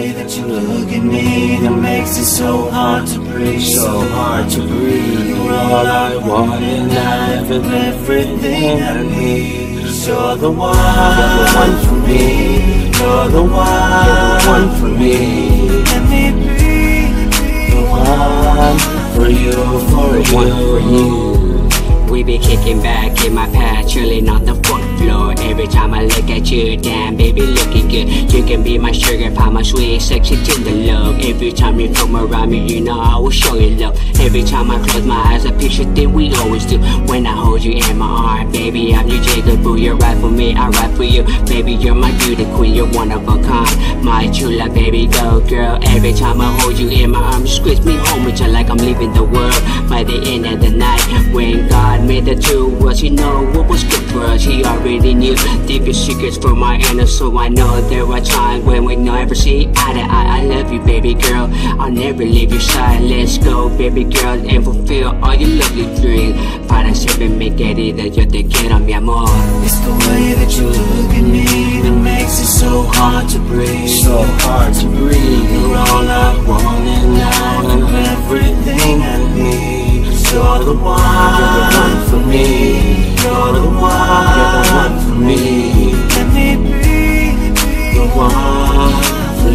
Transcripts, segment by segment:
way that you look at me that makes it so hard to breathe. So hard to breathe. You're all I want in life and everything I need. You're the one for me. You're the one for me. Let me be the one for you, for you. We be kicking back in my past, chilling on the fourth floor. Every time I look at you, damn baby looking good. You can be my sugar pie, my sweet, sexy tender love. Every time you come around me, you know I will show you love. Every time I close my eyes, I picture things we always do. When I hold you in my arm, baby I'm your Jigaboo. You're right for me, I right for you. Baby you're my beauty queen, you're one of a kind. My chula baby, go girl. Every time I hold you in my arms, squeeze me home with you like I'm leaving the world. By the end of the night, when God made the two worlds, you know what was good for us. He already knew deepest secrets for my inner soul. I know there were times when we never see eye to eye. I love you baby girl, I'll never leave your side. Let's go baby girl and fulfill all your lovely dreams. Para siempre me querida, yo te quiero mi amor. It's the way that you look at me that makes it so hard to breathe. So hard to breathe. You're all I want in life and everything I need. You're the one for me. You're the one for me. Let me be the one for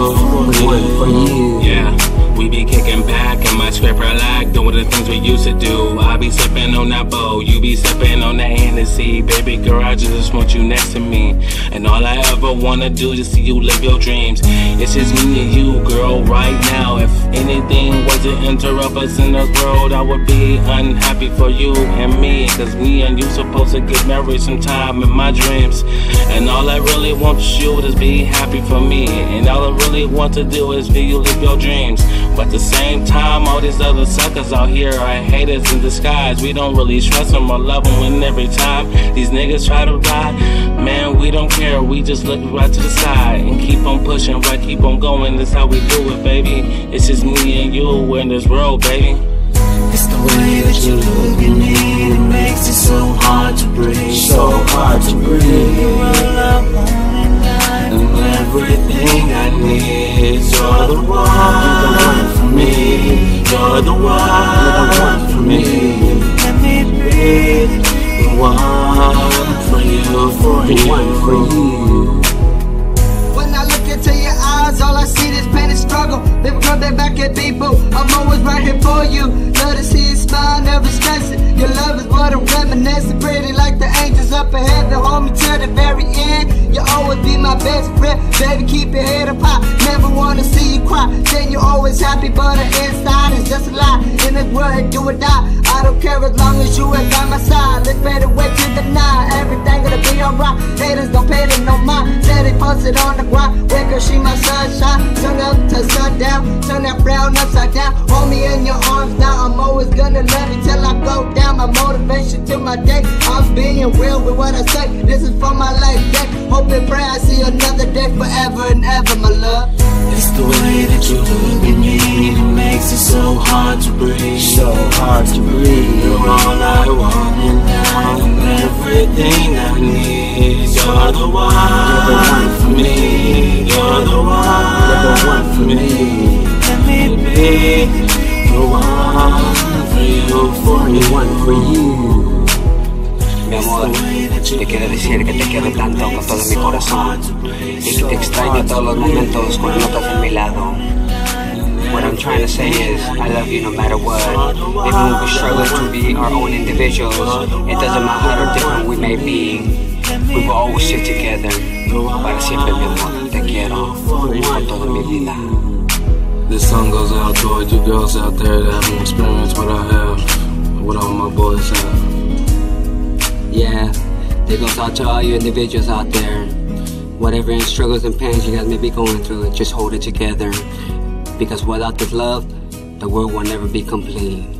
you. For you. Yeah, we be kicking back in my scraper like doing the things we used to do. I be sipping on that bowl, you be sipping on that Hennessy. Baby girl, I just want you next to me. And all I ever wanna do is see you live your dreams. It's just me and you, girl, right now. If anything was to interrupt us in this world, I would be unhappy for you and me. Cause me and you supposed to get married sometime in my dreams. And all I really want you to be happy for me. And all I really want to do is see you live your dreams. But at the same time, all these other suckers out here are haters in disguise. We don't really trust them or love them. And every time these niggas try to ride, man, we don't care. We just look right to the side and keep on pushing, right, keep on going. That's how we do it, baby. It's just me and you in this world, baby. It's the way that you look at me that makes it so hard to breathe. So hard to breathe. You're all I want in life and everything I need. You're the one for me. You're the one for me. Let me be the one for you, for you. When I look into your eyes, all I see is pain and struggle. They will come back at people. I'm always right here for you. Love to see you smile, never stress it. Your love is what I'm reminiscing. Pretty like the angels up ahead that hold me to the very end. You'll always be my best friend. Baby, keep your head up high. Never wanna see you cry. Then you're always happy, but the inside is just a lie. In this world, do or die. I don't care as long as you ain't by my side. Let's better wait till the night. Everything gonna be alright. Haters don't pay them no mind. Said they posted on the grind. Wake up, she my sunshine. Sun up to sundown. Turn that frown upside down. Hold me in your arms now. I'm always gonna love you till I go down. My motivation to my day. I'm being real with what I say. This is for my life day. Hope and pray I see another day forever and ever, my love. It's the way that you look at me that makes it so hard to breathe. So hard to breathe. You're all I want in life and everything I need. You're the one for me. You're the one for me. Let me be the one for you, for you. Mi amor, te quiero decir que te quiero tanto con todo mi corazón y que te extraño todos los momentos cuando no estás a mi lado. What I'm trying to say is, I love you no matter what. Even when we struggle to be our own individuals, it doesn't matter how different we may be, we will always sit together. Para siempre mi amor, te quiero con toda mi vida. This song goes out to all you girls out there that haven't experienced what I have, what all my boys have. Yeah, it goes out to all you individuals out there. Whatever struggles and pains you guys may be going through, just hold it together. Because without this love, the world will never be complete.